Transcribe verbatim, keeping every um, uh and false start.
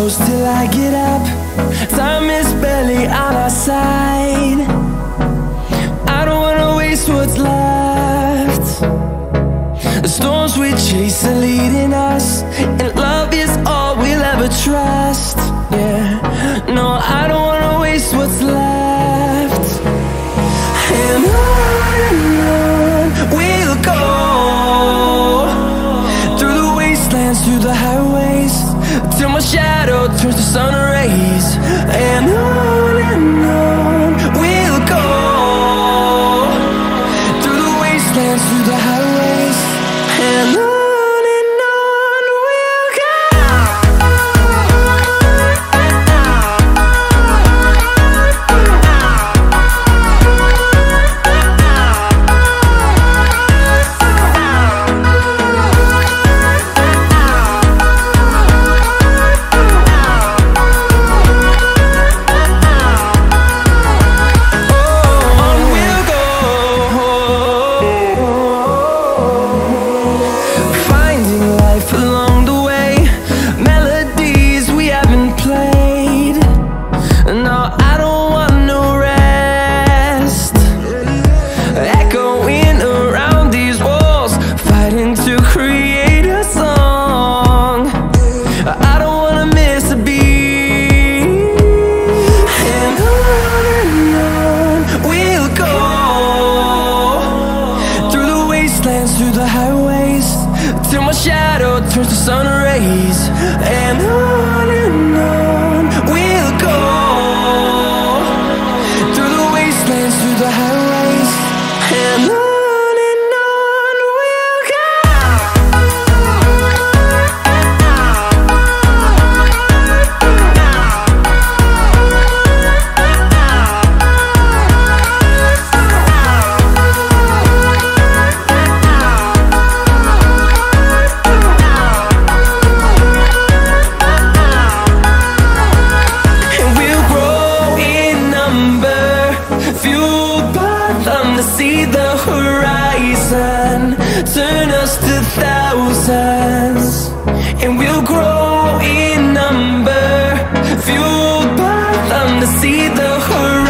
close till I get up. Time is barely on our side. I don't wanna waste what's left. The storms we chase are leading us, and love is all we'll ever trust. Yeah, no, I don't wanna waste what's left. And on and on we'll go, through the wastelands, through the highways, till my shadow turns to sun rays. And on and on we'll go, through the wastelands, through the highways, and on. Through the highways, till my shadow turns to sun rays. And on and on we'll go, through the wastelands, through the highways, and on. See the horizon turn us to thousands, and we'll grow in number, fueled by them to see the horizon.